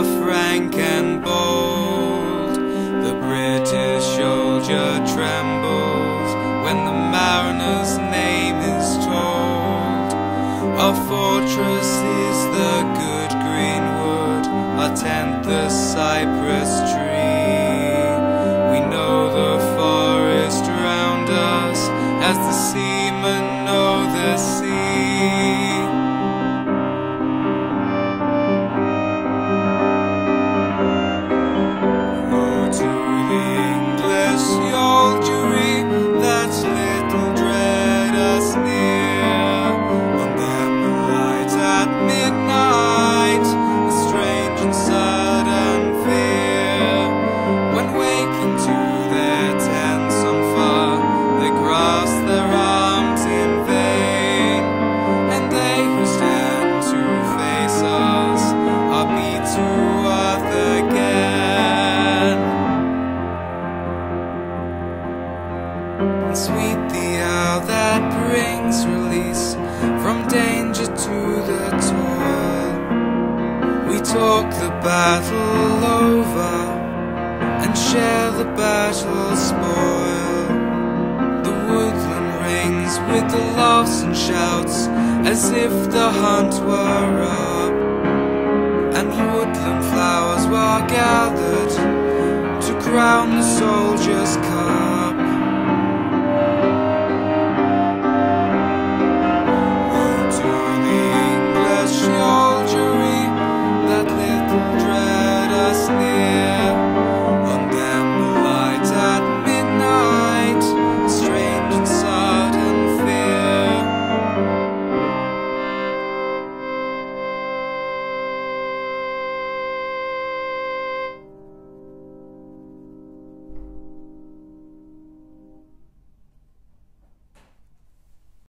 are frank and bold. The British soldier trembles when the mariner's name is told. Our fortress is the good green wood, our tent the cypress tree. We know the forest round us as the seamen know the sea. Sweet the hour that brings release from danger to the toil. We talk the battle over and share the battle spoil. The woodland rings with the laughs and shouts as if the hunt were up, and woodland flowers were gathered to crown the soldier